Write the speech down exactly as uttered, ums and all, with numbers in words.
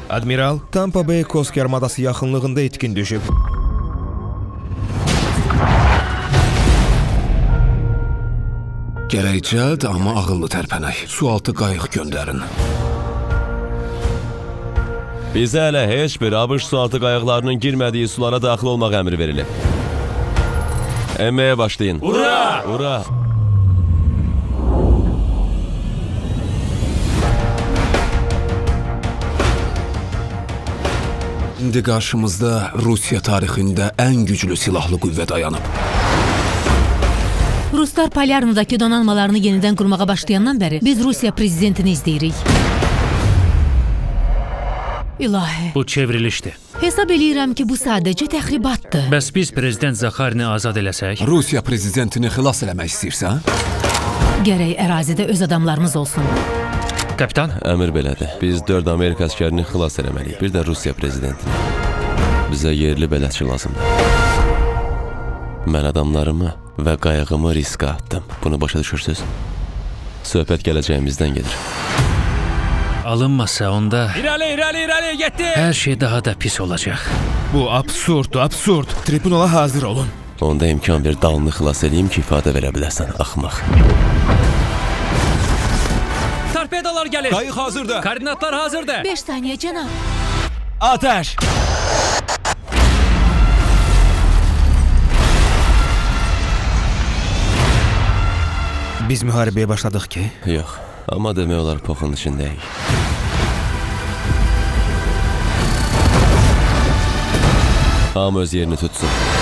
Admiral, Tampa Bay Kosk yarımadası yaxınlığında etkin düşüb. Gərək cəld, amma ağıllı tərpənək. Sualtı qayıq göndərin. Bizə hələ heç bir ABŞ sualtı qayıqlarının girmədiyi sulara daxil olmaq əmri verilib. Emmeye başlayın. Ura! Ura! İndi qarşımızda Rusiya tarixində ən güclü silahlı qüvvə dayanıb. Ruslar Palyarnadakı donanmalarını yenidən qurmağa başlayandan bəri biz Rusiya prezidentini izləyirik. İlahi. Bu çevrilişdir. Hesab eləyirəm ki, bu sadəcə təxribatdır. Bəs biz prezident Zakharini azad eləsək? Rusiya prezidentini xilas eləmək istəyirsən? Gərək ərazidə öz adamlarımız olsun. Kapitan? Əmr belədir. Biz dörd Amerika əskərini xilas eləməliyik. Bir də Rusiya prezidentini. Bizə yerli bələdçi lazımdır. Mən adamlarımı və qayığımı riskə attım. Bunu başa düşürsünüz? Söhbət gələcəyimizdən gedir. Alınmasa onda... İrəli, irəli, irəli, getdi! Hər şey daha da pis olacaq. Bu absurddur, absurd. Tribunala hazır olun. Onda imkan ver, dalını xilas edeyim ki, ifadə verə biləsən, axmaq. Torpedolar gəlir. Qayıq hazırdır. Koordinatlar hazırdır. beş saniyə, cənab. Ateş! Biz müharibəyə başladıq ki? Yox, amma demək olar poxun içindəyik. Hamı öz yerini tutsun.